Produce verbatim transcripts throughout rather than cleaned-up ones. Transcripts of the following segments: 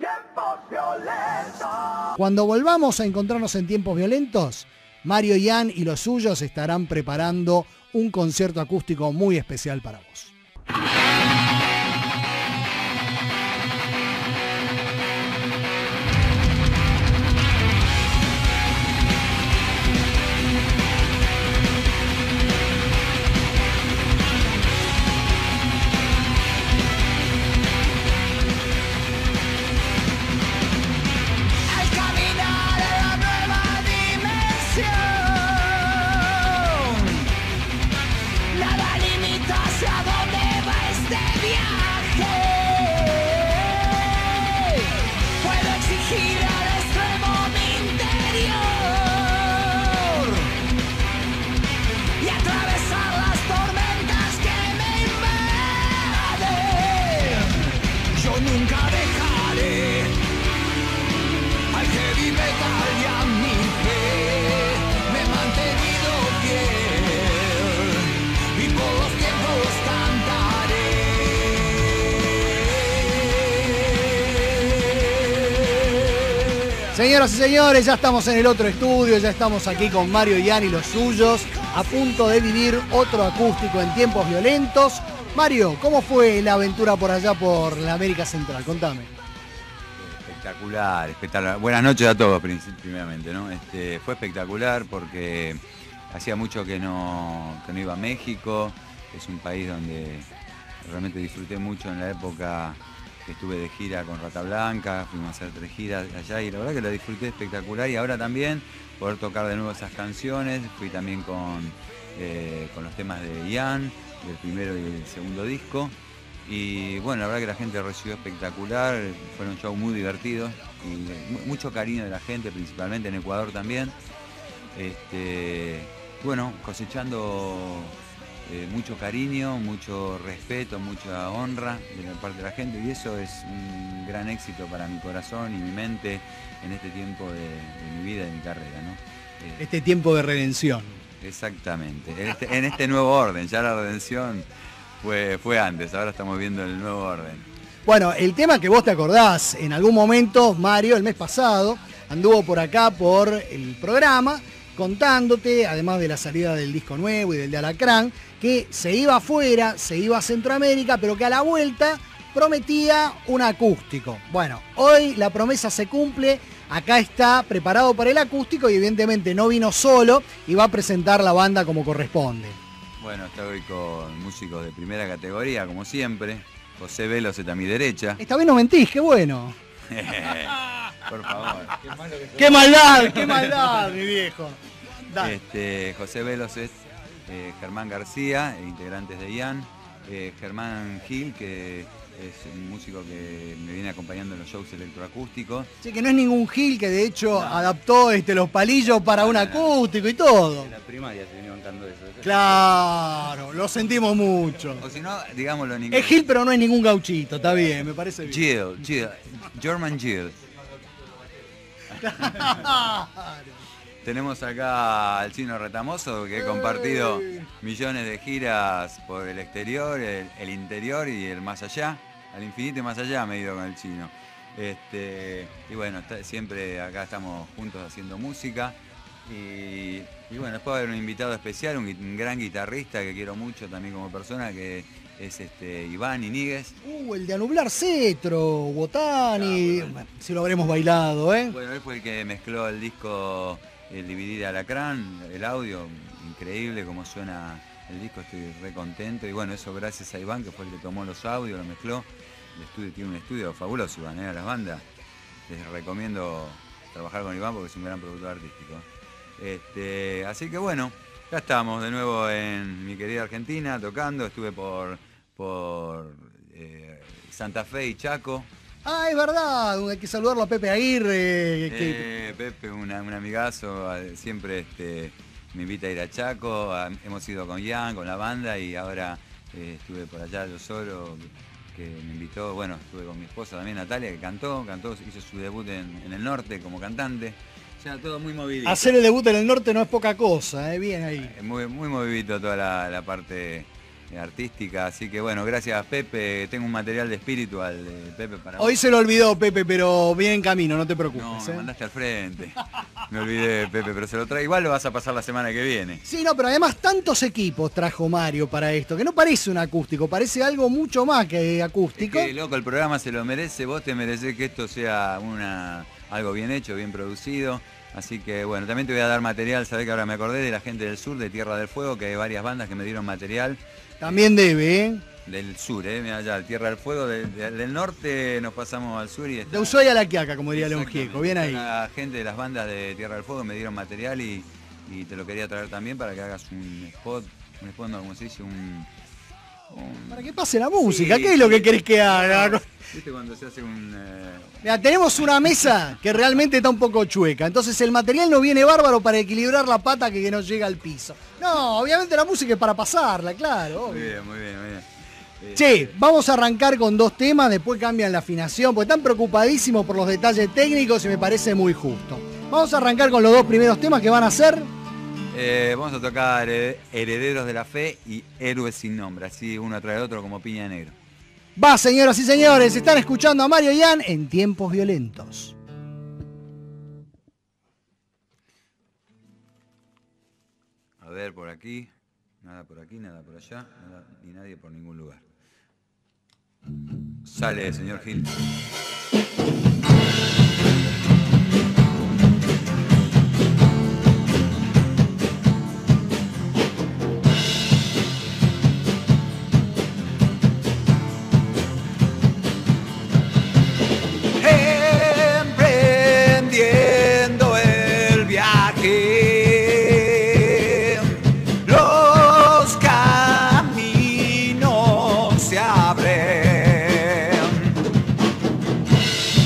Cuando volvamos a encontrarnos en Tiempos Violentos, Mario Ian y los suyos estarán preparando un concierto acústico muy especial para vos. Señoras y señores, ya estamos en el otro estudio, ya estamos aquí con Mario Ian y los suyos, a punto de vivir otro acústico en Tiempos Violentos. Mario, ¿cómo fue la aventura por allá por la América Central? Contame. Espectacular, espectacular. Buenas noches a todos, primeramente, ¿no? Este, fue espectacular porque hacía mucho que no, que no iba a México. Es un país donde realmente disfruté mucho en la época que estuve de gira con Rata Blanca, fuimos a hacer tres giras allá y la verdad que la disfruté espectacular, y ahora también poder tocar de nuevo esas canciones. Fui también con, eh, con los temas de Ian, del primero y el segundo disco, y bueno, la verdad que la gente recibió espectacular, fueron shows muy divertidos y mucho cariño de la gente, principalmente en Ecuador también. Este, bueno, cosechando Eh, mucho cariño, mucho respeto, mucha honra de la parte de la gente, y eso es un gran éxito para mi corazón y mi mente en este tiempo de, de mi vida y de mi carrera, ¿no? Eh, este tiempo de redención. Exactamente, en este, en este nuevo orden. Ya la redención fue, fue antes, ahora estamos viendo el nuevo orden. Bueno, el tema que vos te acordás, en algún momento Mario, el mes pasado, anduvo por acá por el programa contándote, además de la salida del disco nuevo y del de Alacrán, que se iba afuera, se iba a Centroamérica, pero que a la vuelta prometía un acústico. Bueno, hoy la promesa se cumple, acá está preparado para el acústico y evidentemente no vino solo y va a presentar la banda como corresponde. Bueno, estoy con músicos de primera categoría, como siempre. José Velos está a mi derecha. Esta vez no mentís, qué bueno. Por favor. Qué, ¡Qué maldad! ¡Qué maldad, mi viejo! Este, José Velos es eh, Germán García, integrantes de Ian. Eh, Germán Gil, que es un músico que me viene acompañando en los shows electroacústicos. Sí, que no es ningún Gil, que de hecho no. adaptó este, los palillos para no, un acústico y todo. En la primaria se venía bancando eso. eso. Claro, lo sentimos mucho. O si no, digámoslo en inglés. Es Gil, pero no es ningún gauchito, está bien, me parece bien. Gil, Gil, German Gil. Tenemos acá al Chino Retamoso, que he compartido millones de giras por el exterior, el, el interior y el más allá. Al infinito y más allá me he ido con el Chino. Este, y bueno, está, siempre acá estamos juntos haciendo música. Y, y bueno, después va a haber un invitado especial, un, un gran guitarrista que quiero mucho también como persona, que es este Iván Iníguez. Uh, el de Anublar Cetro, Botani, ah, bueno. Si lo habremos bailado, ¿eh? Bueno, él fue el que mezcló el disco, el D V D de Alacrán, el audio, increíble como suena el disco, estoy re contento. Y bueno, eso gracias a Iván, que fue el que tomó los audios, lo mezcló. El estudio tiene un estudio fabuloso, Iván, ¿eh? A las bandas. Les recomiendo trabajar con Iván porque es un gran productor artístico. Este, así que bueno, ya estamos de nuevo en mi querida Argentina tocando. Estuve por, por eh, Santa Fe y Chaco. Ah, es verdad, hay que saludarlo a Pepe Aguirre. Que... Eh, Pepe, una, un amigazo, siempre este, me invita a ir a Chaco. A, hemos ido con Ian, con la banda, y ahora eh, estuve por allá yo solo, que me invitó. Bueno, estuve con mi esposa también, Natalia, que cantó, cantó, hizo su debut en, en el norte como cantante. O sea, todo muy movidito. Hacer el debut en el norte no es poca cosa, ¿eh? Bien ahí. Muy, muy movidito toda la, la parte eh, artística. Así que bueno, gracias Pepe. Tengo un material de espiritual de Pepe para Hoy vos. se lo olvidó Pepe, pero viene en camino, no te preocupes. No, ¿eh? me mandaste al frente. Me olvidé, Pepe, pero se lo trae. Igual lo vas a pasar la semana que viene. Sí, no, pero además tantos equipos trajo Mario para esto, que no parece un acústico, parece algo mucho más que acústico. Es que, loco, el programa se lo merece. Vos te mereces que esto sea una algo bien hecho, bien producido. Así que bueno, también te voy a dar material. Sabés que ahora me acordé de la gente del sur, de Tierra del Fuego, que hay varias bandas que me dieron material. También debe, ¿eh? Del sur, ¿eh? Mirá allá, Tierra del Fuego. De, de, del norte nos pasamos al sur y está... De Ushuaia a la Quiaca, como diría León Gieco. Bien ahí. La gente de las bandas de Tierra del Fuego me dieron material y, y te lo quería traer también para que hagas un spot, un spot, no, como se dice, un... un... Para que pase la música, Sí, ¿qué es lo sí. que querés que haga? ¿Viste cuando se hace un... Eh... Mira, tenemos una mesa que realmente está un poco chueca, entonces el material no viene bárbaro para equilibrar la pata que, que no llega al piso. No, obviamente la música es para pasarla, claro. Muy obvio. bien, muy bien, muy bien. Che, vamos a arrancar con dos temas, después cambian la afinación, porque están preocupadísimos por los detalles técnicos y me parece muy justo. Vamos a arrancar con los dos primeros temas que van a ser... Eh, vamos a tocar eh, Herederos de la Fe y Héroes sin Nombre, así uno tras otro como piña negro. Va, señoras y señores, están escuchando a Mario Ian en Tiempos Violentos. A ver, por aquí, nada por aquí, nada por allá, nada, ni nadie por ningún lugar. Sale, señor Gil. Emprendiendo el viaje, los caminos se abren.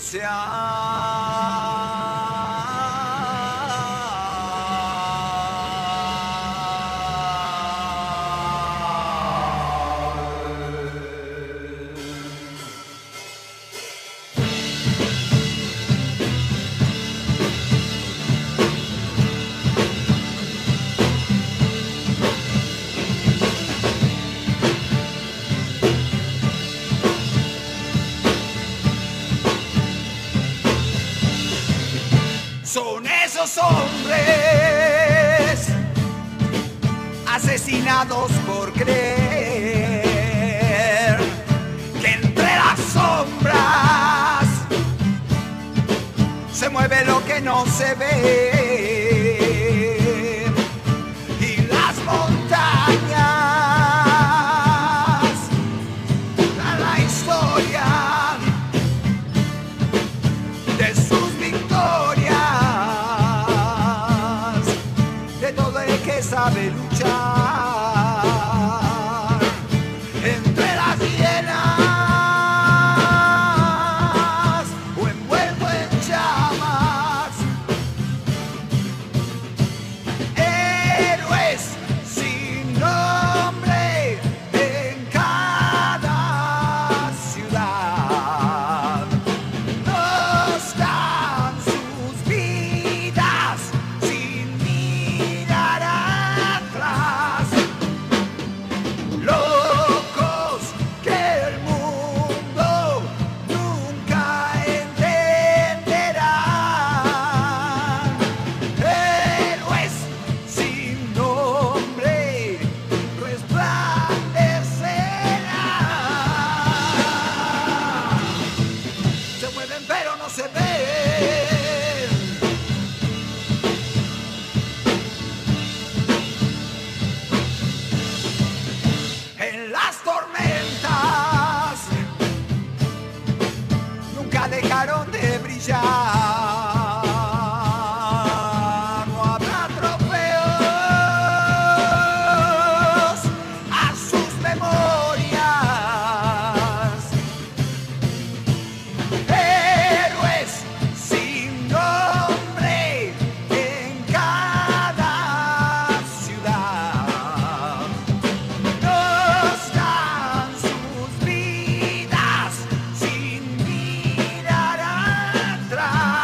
Son esos hombres asesinados por creer que entre las sombras se mueve lo que no se ve, y las montañas dan la historia de sus victorias, de todo el que sabe luchar entre las hienas o envuelto en llamas. Héroes sin nombre en cada ciudad nos dan sus vidas sin mirar atrás. Locos que el mundo nunca entenderá. Héroes sin nombre resplandecerán. Se mueven pero no se ven. En las tormentas nunca dejaron de brillar. No habrá trofeos a sus memorias. Héroes sin nombre en cada ciudad nos dan sus vidas sin mirar atrás.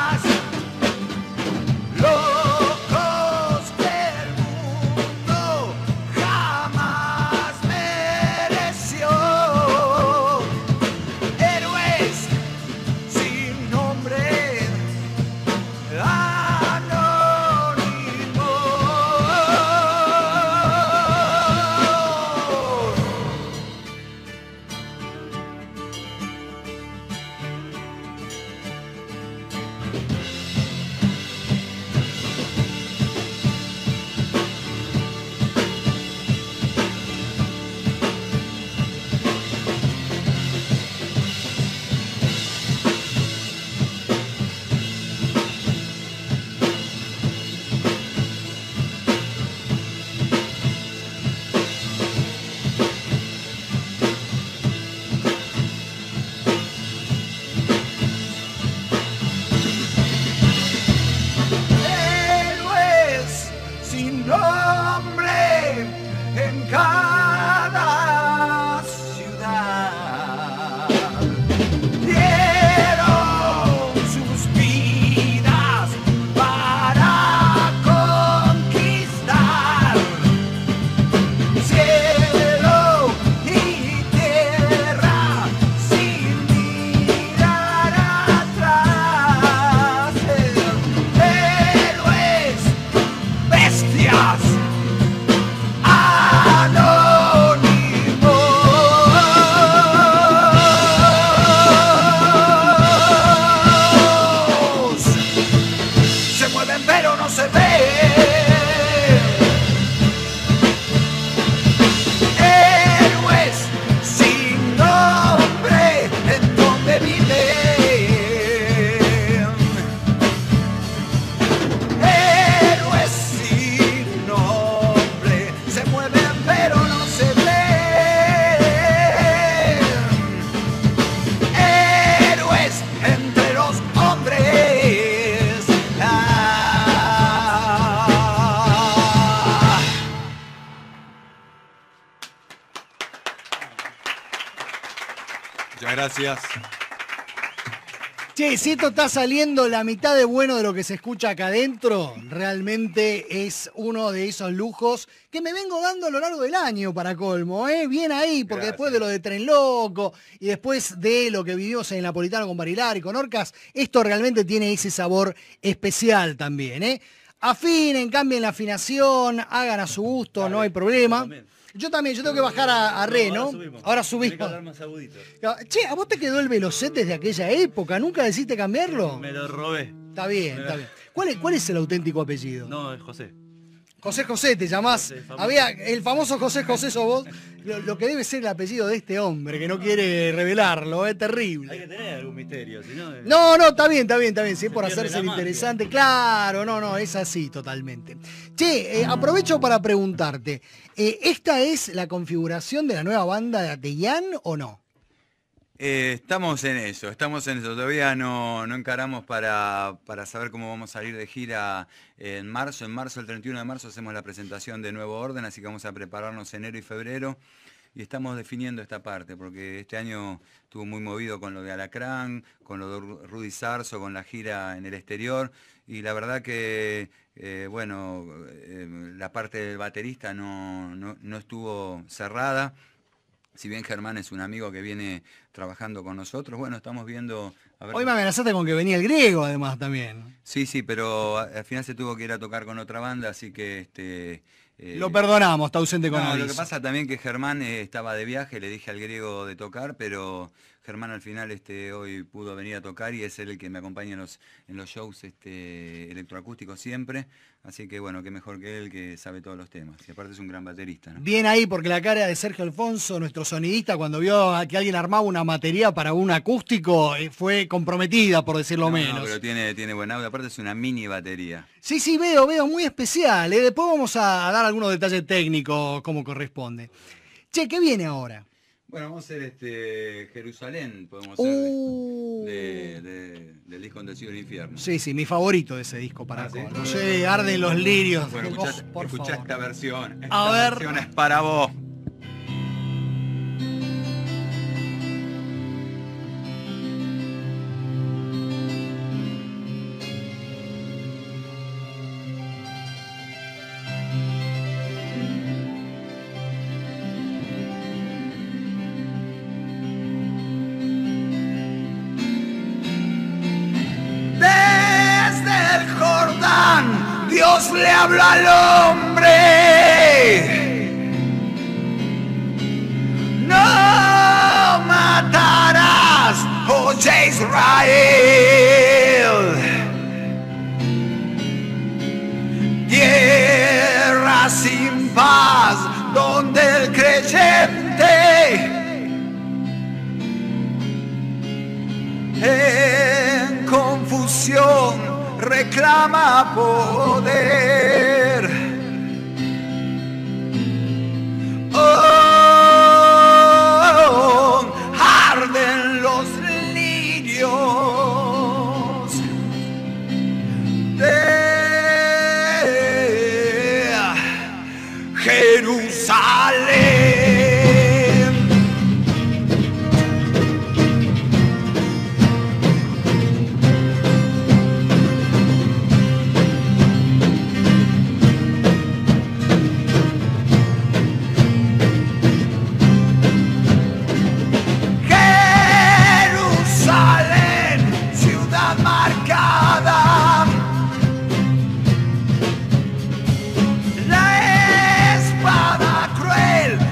Muchas gracias. Che, si esto está saliendo la mitad de bueno de lo que se escucha acá adentro, realmente es uno de esos lujos que me vengo dando a lo largo del año para colmo, ¿eh? Bien ahí, porque Gracias. Después de lo de Tren Loco y después de lo que vivimos en Napolitano con Barilar y con Orcas, esto realmente tiene ese sabor especial también, ¿eh? Afinen, cambien la afinación, hagan a su gusto, Dale, no hay problema. también. Yo también, yo tengo que bajar a, a Re, No, ¿no? ahora subimos. Ahora Tenés que subimos. hablar más agudito. Che, ¿a vos te quedó el velocet desde aquella época? ¿Nunca decidiste cambiarlo? Me lo robé. Está bien, está bien. ¿Cuál es, cuál es el auténtico apellido? No, es José. José José, te llamás. José, famoso. Había el famoso José José sos vos. Lo, lo que debe ser el apellido de este hombre, que no quiere revelarlo, es Hay terrible. que tener algún misterio, si no... No, no, está bien, está bien, está bien. Si es Se por pierde hacerse la el magia. interesante, claro, no, no, es así totalmente. Che, eh, aprovecho para preguntarte, eh, ¿esta es la configuración de la nueva banda de Ian o no? Eh, estamos en eso, estamos en eso. Todavía no, no encaramos para, para saber cómo vamos a salir de gira en marzo. En marzo, el treinta y uno de marzo, hacemos la presentación de Nuevo Orden, así que vamos a prepararnos enero y febrero. Y estamos definiendo esta parte, porque este año estuvo muy movido con lo de Alacrán, con lo de Rudy Sarzo, con la gira en el exterior. Y la verdad que, eh, bueno, eh, la parte del baterista no, no, no estuvo cerrada. Si bien Germán es un amigo que viene trabajando con nosotros, bueno, estamos viendo... A ver, Hoy me amenazaste con que venía el griego además también. sí, sí, pero a- al final se tuvo que ir a tocar con otra banda, así que... este eh, Lo perdonamos, está ausente con no, lo aviso. que pasa también que Germán eh, estaba de viaje, le dije al griego de tocar, pero Germán al final este, hoy pudo venir a tocar y es él el que me acompaña en los, en los shows este, electroacústicos siempre. Así que bueno, qué mejor que él que sabe todos los temas. Y aparte es un gran baterista, ¿no? Bien ahí, porque la cara de Sergio Alfonso, nuestro sonidista, cuando vio a que alguien armaba una batería para un acústico, eh, fue comprometida, por decirlo No, no, menos. pero tiene, tiene buen audio, aparte es una mini batería. Sí, sí, veo, veo, muy especial. ¿eh? Después vamos a, a dar algunos detalles técnicos como corresponde. Che, ¿qué viene ahora? Bueno, vamos a hacer este Jerusalén, podemos hacer Uh. de, de- del disco del cielo y el infierno. Sí, sí, mi favorito de ese disco para Ah, ¿sí? colmo. Sí, arden los lirios. Bueno, Oh, escuchá, por escuchá favor. esta versión. A Esta ver. versión es para vos. Desde el Jordán, Dios le habla al hombre. No matarás, oye Israel. Tierra sin paz, donde el creyente en confusión reclama poder. Oh, arden los lirios de Jerusalén. Jerusalén, ciudad marcada. La espada cruel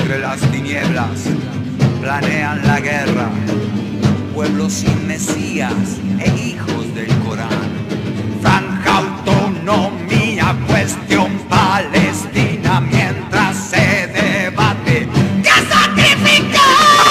entre las tinieblas planean la guerra, pueblos sin mesías e hijos del Corán. Franja autonomía, cuestión Palestina, mientras se debate qué sacrificar.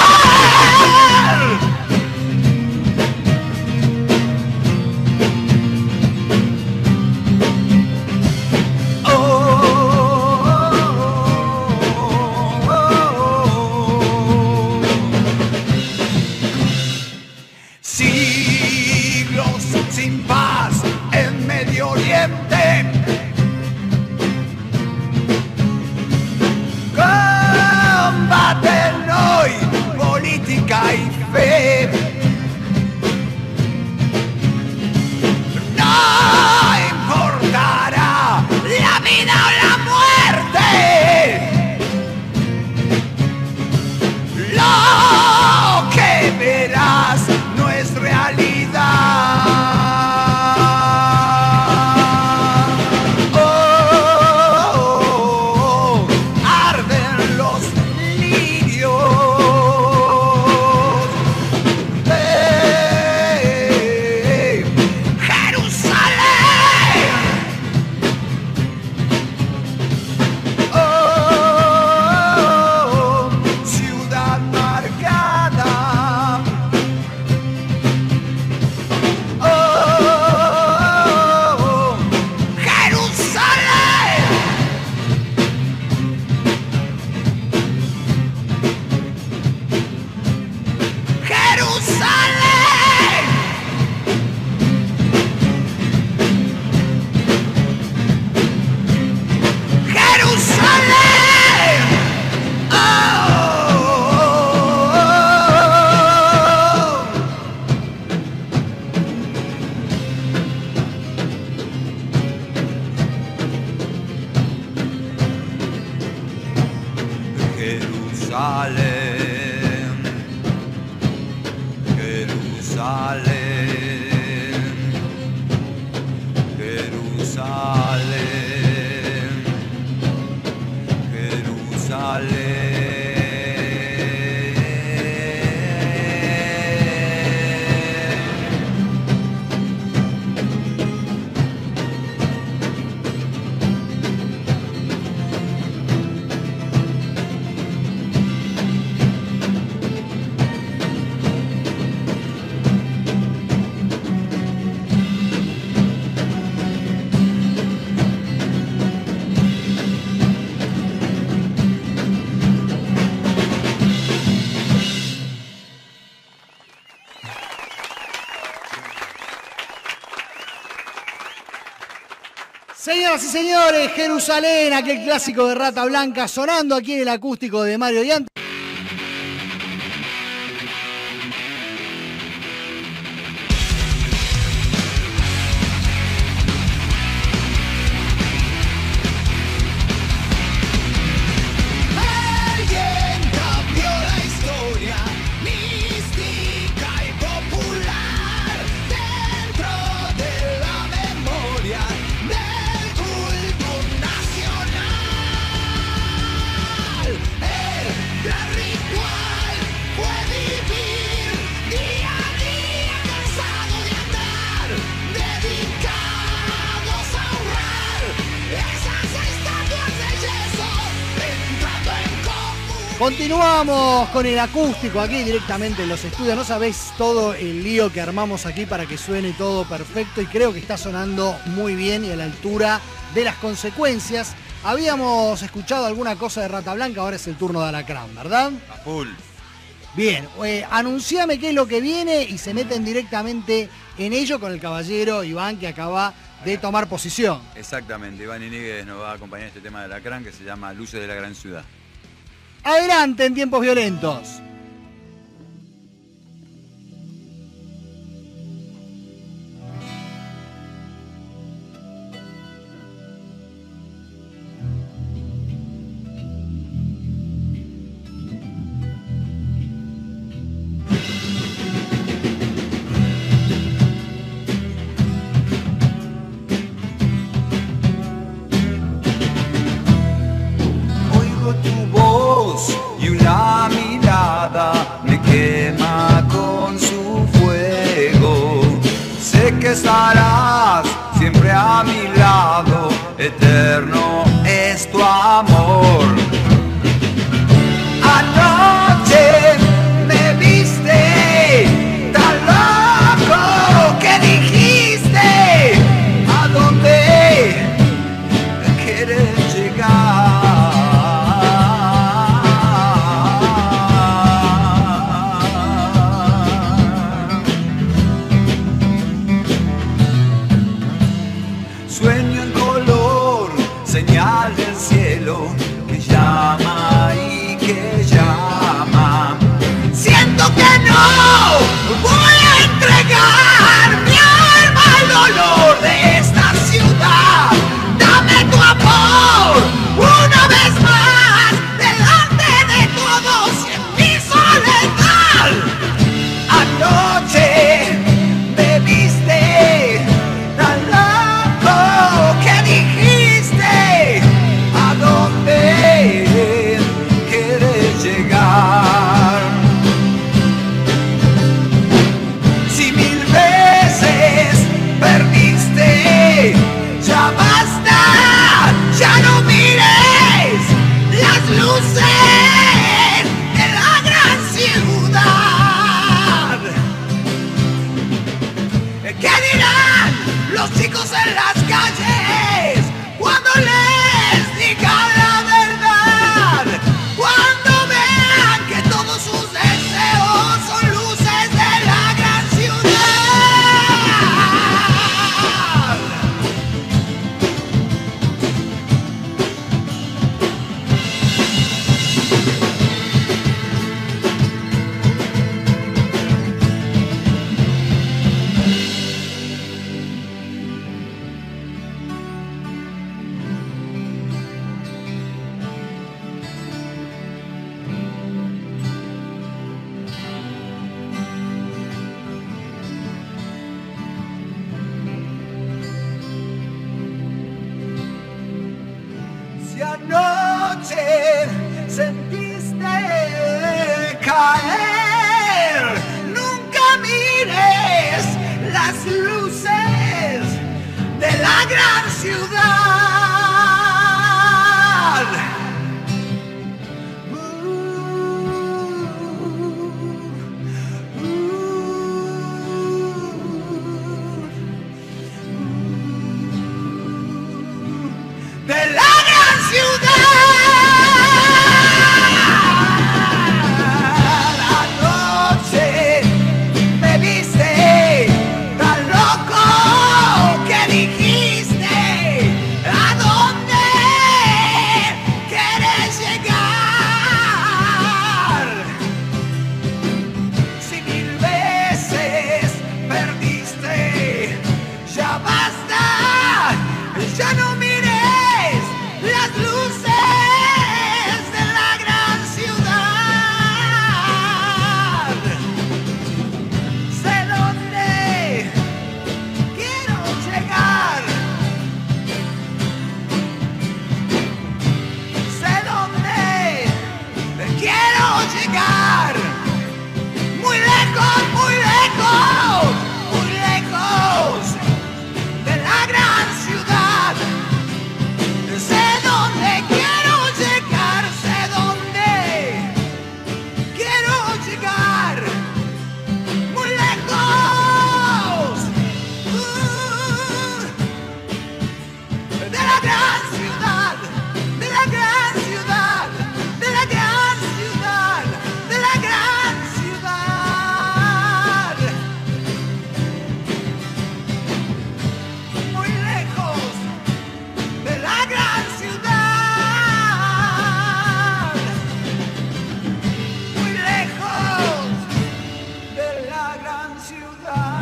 Sin paz en Medio Oriente, combaten hoy política y fe. No importará la vida o la muerte, lo que verás no es realidad. Señoras y señores, Jerusalén, aquel clásico de Rata Blanca, sonando aquí en el acústico de Mario Diante. Continuamos con el acústico aquí directamente en los estudios. No sabéis todo el lío que armamos aquí para que suene todo perfecto y creo que está sonando muy bien y a la altura de las consecuencias. Habíamos escuchado alguna cosa de Rata Blanca, ahora es el turno de Alacrán, ¿verdad? A full. Bien, eh, anunciame qué es lo que viene y se meten directamente en ello con el caballero Iván que acaba de tomar posición. Exactamente, Iván Iníguez nos va a acompañar en este tema de Alacrán que se llama Luces de la Gran Ciudad. Adelante en Tiempos Violentos. Oigo tu voz caer. Nunca mires las luces de la gran ciudad. De la gran ciudad. Anoche me viste tan loco que dijiste: ¿a dónde quieres llegar? Si mil veces perdiste, ya basta, ya no mires las luces de la gran ciudad. Sé dónde quiero llegar. Sé dónde quiero llegar. Muy lejos, muy lejos, muy lejos de la gran ciudad. Sé dónde quiero llegar, sé dónde quiero llegar, muy lejos uh, de la gran ciudad, de la gran ciudad, de la gran ciudad, de la gran ciudad, muy lejos de la gran ciudad, muy lejos de la gran ciudad.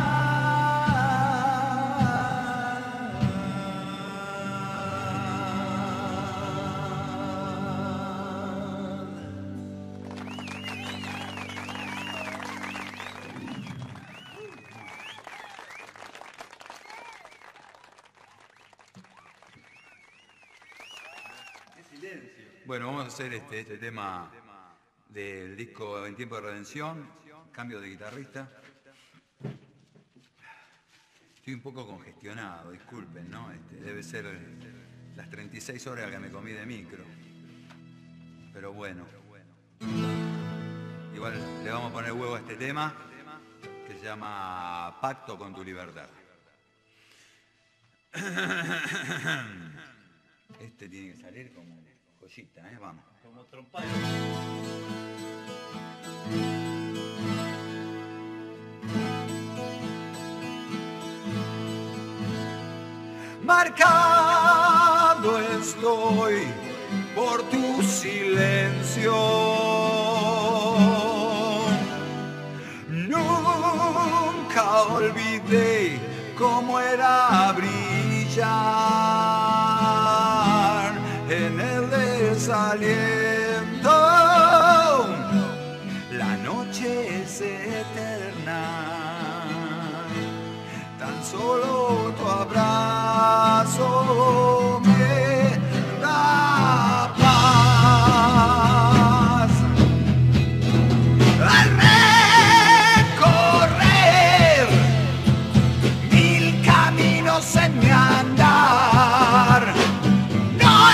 Bueno, vamos a hacer este, este tema del disco En Tiempo de Redención, cambio de guitarrista. Estoy un poco congestionado, disculpen, ¿no? Este, debe ser las treinta y seis horas que me comí de micro. Pero bueno. Igual le vamos a poner huevo a este tema, que se llama Pacto con tu libertad. Este tiene que salir como joyita, ¿eh? Vamos. Como trompado. Marcado estoy por tu silencio. Nunca olvidé cómo era brillar en el desaliento. La noche es eterna, tan solo tu abrazo me da paz. Al recorrer mil caminos en mi andar, no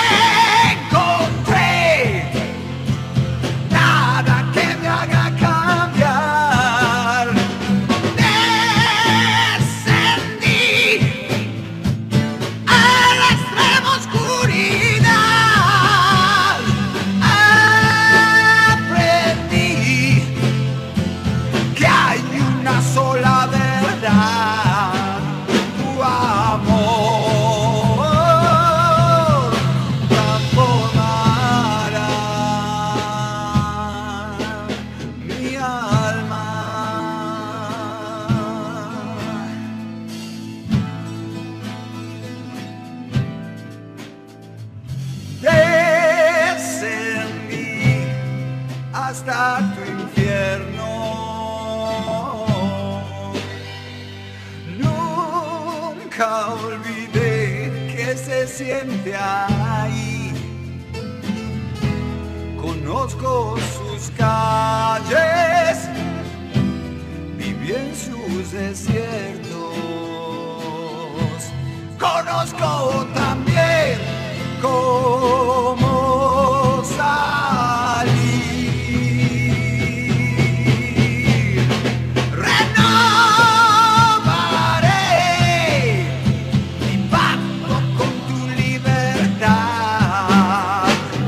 encontré nada que me haga cambiar. Descendí a la extrema oscuridad. Aprendí que hay una sola verdad: tu amor transformará mi alma. Descendí hasta tu infierno. Nunca olvidé que se siente ahí, con Conozco sus calles, viví en sus desiertos. Conozco también cómo salir. Renovaré mi pacto con tu libertad.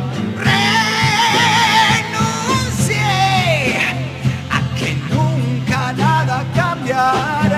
Renuncié a que nunca nada cambiará.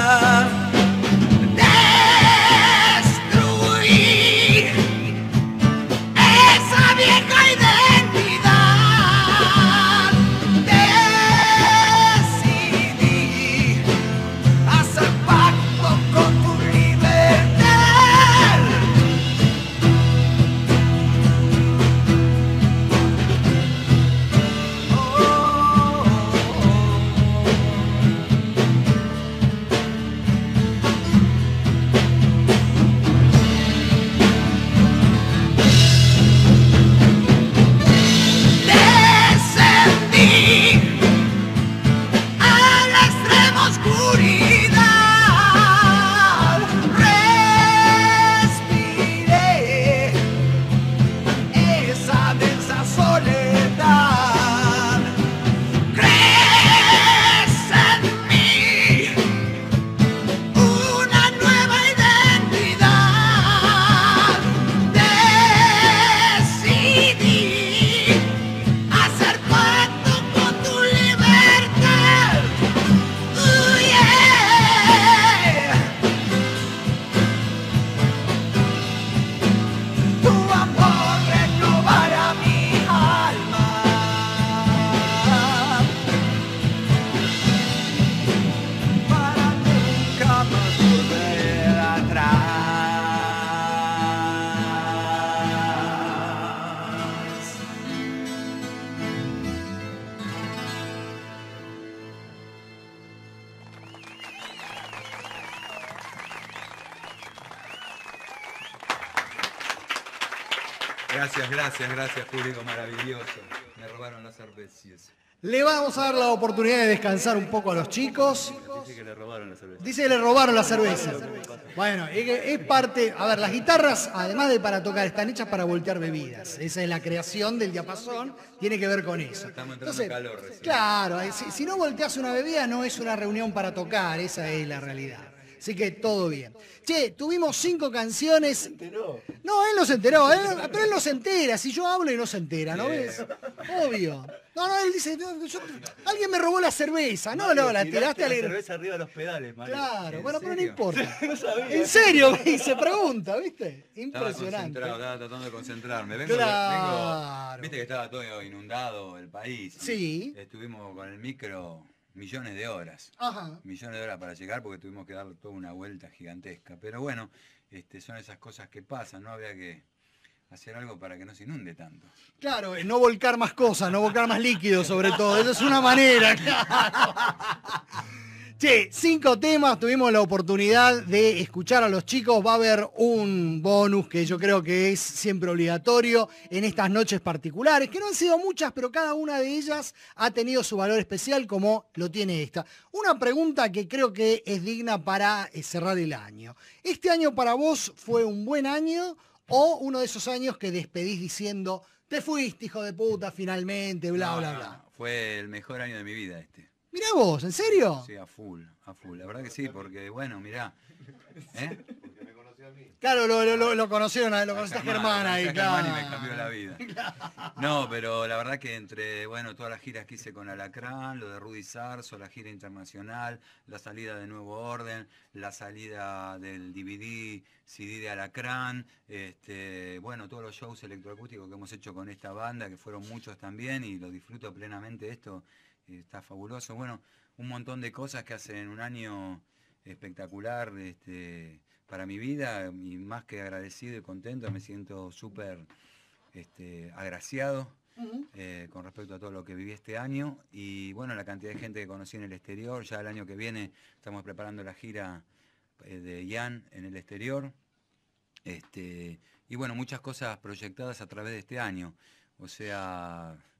Gracias, gracias, gracias, público maravilloso. Me robaron las cervezas. Le vamos a dar la oportunidad de descansar un poco a los chicos. Dice que le robaron la cerveza. Dice que le robaron la cerveza. Bueno, es, que es parte... A ver, las guitarras, además de para tocar, están hechas para voltear bebidas. Esa es la creación del diapasón, tiene que ver con eso. Estamos entrando en calor recién. Claro, si, si no volteas una bebida no es una reunión para tocar, esa es la realidad. Así que todo bien. Che, tuvimos cinco canciones. ¿Se enteró? No, él no se enteró, él, pero él no se entera. Si yo hablo y no se entera, ¿no ves? Obvio. No, no, él dice, no, yo, alguien me robó la cerveza. No, Mario, no, la tiraste a la la... cerveza arriba de los pedales, Mario. Claro, bueno, pero no serio? importa. No sabía. ¿En serio? Y se pregunta, ¿viste? Estaba Impresionante. concentrado, estaba tratando de concentrarme. Vengo, Claro. vengo- viste que estaba todo inundado el país. Sí. Estuvimos con el micro millones de horas. Ajá. Millones de horas para llegar porque tuvimos que dar toda una vuelta gigantesca. Pero bueno, este, son esas cosas que pasan, ¿no? Había que hacer algo para que no se inunde tanto. Claro, no volcar más cosas, no volcar más líquido sobre todo. Esa es una manera, claro. Che, cinco temas, tuvimos la oportunidad de escuchar a los chicos. Va a haber un bonus que yo creo que es siempre obligatorio en estas noches particulares, que no han sido muchas, pero cada una de ellas ha tenido su valor especial como lo tiene esta. Una pregunta que creo que es digna para cerrar el año. ¿Este año para vos fue un buen año o uno de esos años que despedís diciendo, te fuiste, hijo de puta, finalmente, bla, No, bla, no, bla? Fue el mejor año de mi vida este. Mirá vos, ¿en serio? Sí, a full, a full. La verdad que sí, porque bueno, mirá. ¿Eh? Claro, lo, lo, lo, lo conocieron, a- lo conociste a Germán ahí, a claro. Germán y me cambió la vida. No, pero la verdad que entre, bueno, todas las giras que hice con Alacrán, lo de Rudy Sarzo, la gira internacional, la salida de Nuevo Orden, la salida del D V D, C D de Alacrán, este, bueno, todos los shows electroacústicos que hemos hecho con esta banda, que fueron muchos también, y lo disfruto plenamente esto, eh, está fabuloso. Bueno, un montón de cosas que hacen un año espectacular, este, para mi vida, y más que agradecido y contento, me siento súper este, agraciado Ujú. eh, con respecto a todo lo que viví este año, y bueno, la cantidad de gente que conocí en el exterior. Ya el año que viene estamos preparando la gira eh, de Ian en el exterior, este, y bueno, muchas cosas proyectadas a través de este año. O sea,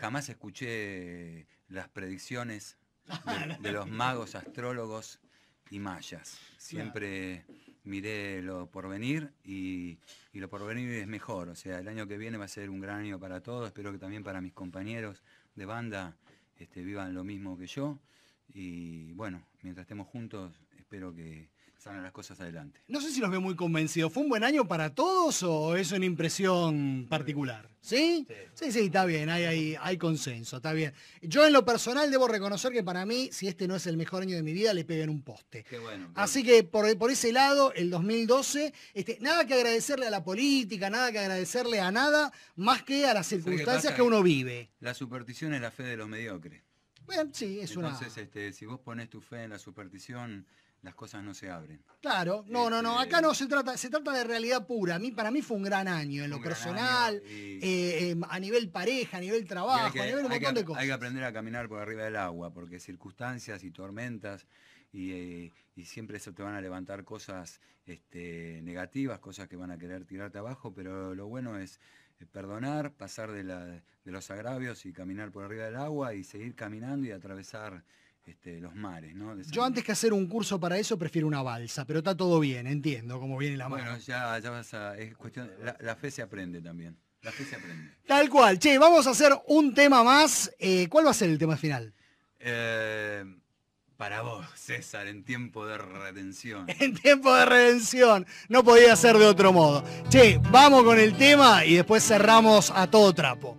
jamás escuché las predicciones de, de los magos, astrólogos y mayas. Siempre miré lo por venir y, y lo por venir es mejor. O sea, el año que viene va a ser un gran año para todos. Espero que también para mis compañeros de banda este, vivan lo mismo que yo. Y bueno, mientras estemos juntos, espero que salgan las cosas adelante. No sé si los veo muy convencidos. ¿Fue un buen año para todos o es una impresión particular? ¿Sí? Sí, sí, sí, está bien, hay, hay, hay consenso, está bien. Yo en lo personal debo reconocer que para mí, si este no es el mejor año de mi vida, le pegué en un poste. Qué bueno. Qué Así que por, por ese lado, el dos mil doce, este, nada que agradecerle a la política, nada que agradecerle a nada, más que a las circunstancias que uno vive. La superstición es la fe de los mediocres. Bueno, sí, es una... Entonces, este, si vos pones tu fe en la superstición, las cosas no se abren. Claro, no, no, no, acá no se trata, se trata de realidad pura. A mí, para mí fue un gran año en lo personal, y... eh, eh, a nivel pareja, a nivel trabajo, que, a nivel un montón que, de cosas. Hay que aprender a caminar por arriba del agua, porque circunstancias y tormentas, y, eh, y siempre eso te van a levantar cosas este, negativas, cosas que van a querer tirarte abajo, pero lo bueno es perdonar, pasar de, la, de los agravios y caminar por arriba del agua y seguir caminando y atravesar Este, los mares, ¿no? Yo antes que hacer un curso para eso prefiero una balsa, pero está todo bien, entiendo cómo viene la mano. Bueno, ya, ya vas a... Es cuestión... La, la fe se aprende también. La fe se aprende. Tal cual. Che, vamos a hacer un tema más. Eh, ¿Cuál va a ser el tema final? Eh, para vos, César, en tiempo de redención. En tiempo de redención. No podía ser de otro modo. Che, vamos con el tema y después cerramos a todo trapo.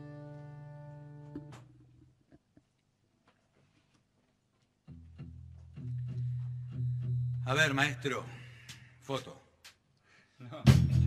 A ver, maestro, foto. No.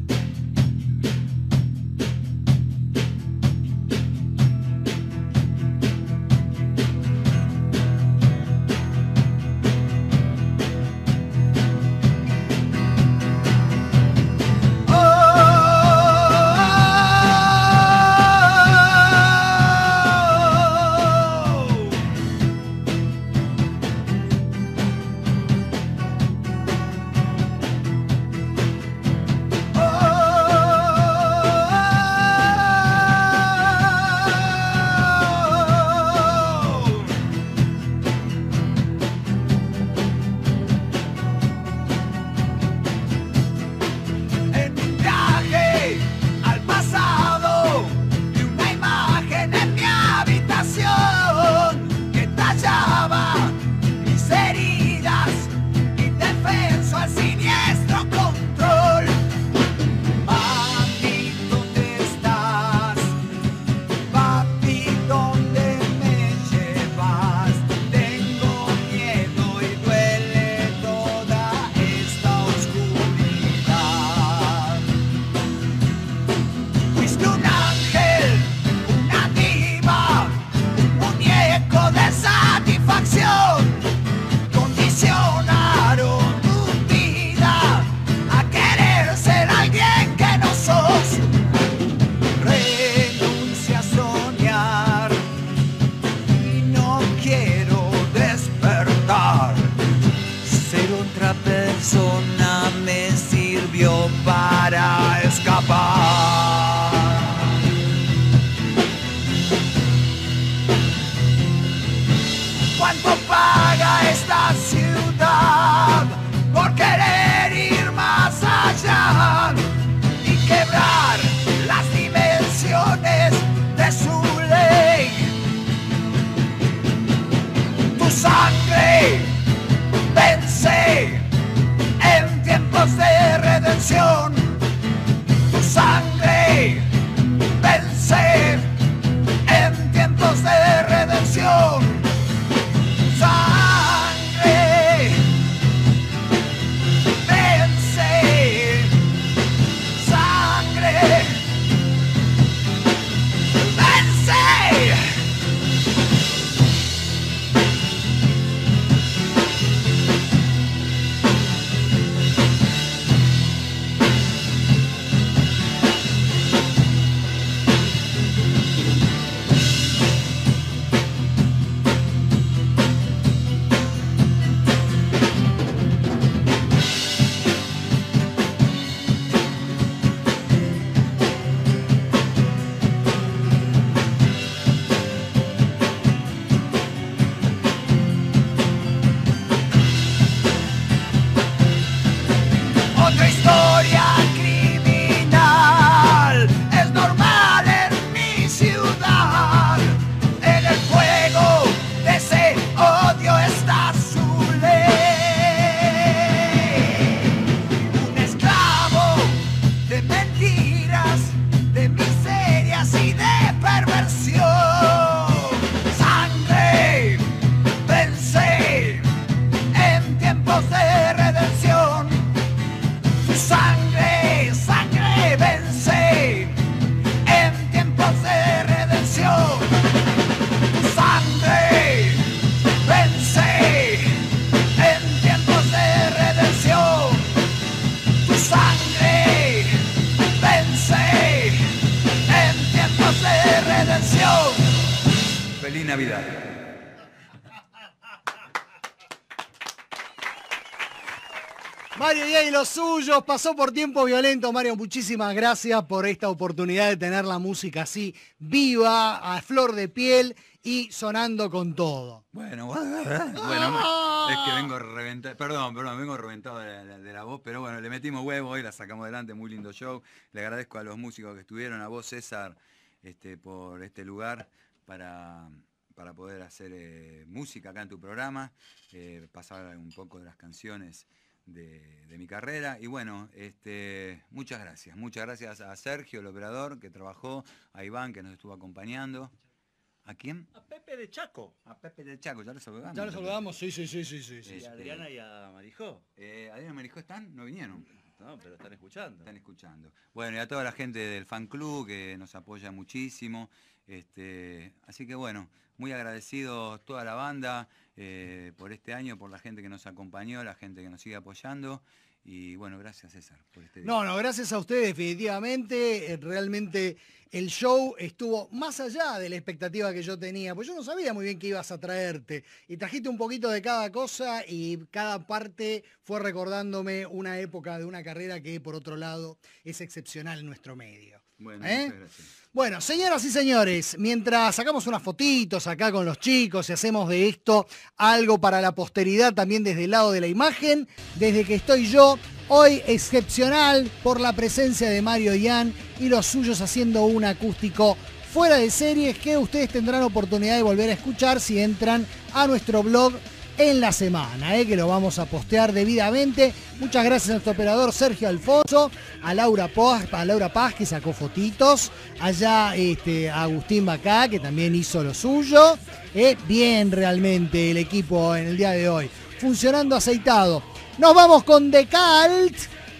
Tu sangre vence en tiempos de redención. Sangre Feliz Navidad. Mario Ian y los suyos, pasó por Tiempo Violento. Mario, muchísimas gracias por esta oportunidad de tener la música así viva, a flor de piel y sonando con todo. Bueno, bueno, es que vengo reventado, perdón, perdón, vengo reventado de la, de la voz, pero bueno, le metimos huevo y la sacamos adelante, muy lindo show. Le agradezco a los músicos que estuvieron, a vos César, este, por este lugar para, para poder hacer eh, música acá en tu programa, eh, pasar un poco de las canciones De, de mi carrera. Y bueno, este, muchas gracias. Muchas gracias a Sergio, el operador, que trabajó, a Iván, que nos estuvo acompañando. ¿A quién? A Pepe de Chaco. A Pepe del Chaco, ya lo saludamos. Ya lo saludamos, sí, sí, sí, sí, sí. Y sí. a Adriana y a Marijó. Eh, ¿Adriana y Marijó están? ¿No vinieron? No, pero están escuchando. Están escuchando. Bueno, y a toda la gente del fan club que nos apoya muchísimo. Este, así que bueno, muy agradecidos toda la banda eh, por este año, por la gente que nos acompañó, la gente que nos sigue apoyando. Y bueno, gracias César por este día. No, no, gracias a ustedes definitivamente. Eh, realmente el show estuvo más allá de la expectativa que yo tenía, pues yo no sabía muy bien qué ibas a traerte. Y trajiste un poquito de cada cosa y cada parte fue recordándome una época de una carrera que por otro lado es excepcional en nuestro medio. Bueno, ¿Eh? muchas gracias. Bueno, señoras y señores, mientras sacamos unas fotitos acá con los chicos y hacemos de esto algo para la posteridad también desde el lado de la imagen, desde que estoy yo, hoy excepcional por la presencia de Mario Ian y los suyos haciendo un acústico fuera de series que ustedes tendrán oportunidad de volver a escuchar si entran a nuestro blog en la semana, eh, que lo vamos a postear debidamente. Muchas gracias a nuestro operador Sergio Alfonso, a Laura Paz, a Laura Paz que sacó fotitos, allá este, a Agustín Bacá que también hizo lo suyo. Eh, bien realmente el equipo en el día de hoy, funcionando aceitado. Nos vamos con The Cult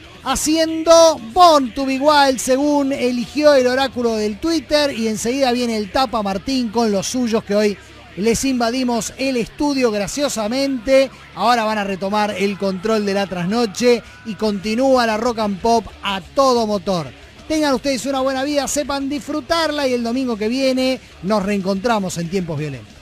haciendo Born to Be Wild según eligió el oráculo del Twitter, y enseguida viene el Tapa Martín con los suyos que hoy les invadimos el estudio graciosamente. Ahora van a retomar el control de la trasnoche y continúa la rock and pop a todo motor. Tengan ustedes una buena vida, sepan disfrutarla y el domingo que viene nos reencontramos en Tiempos Violentos.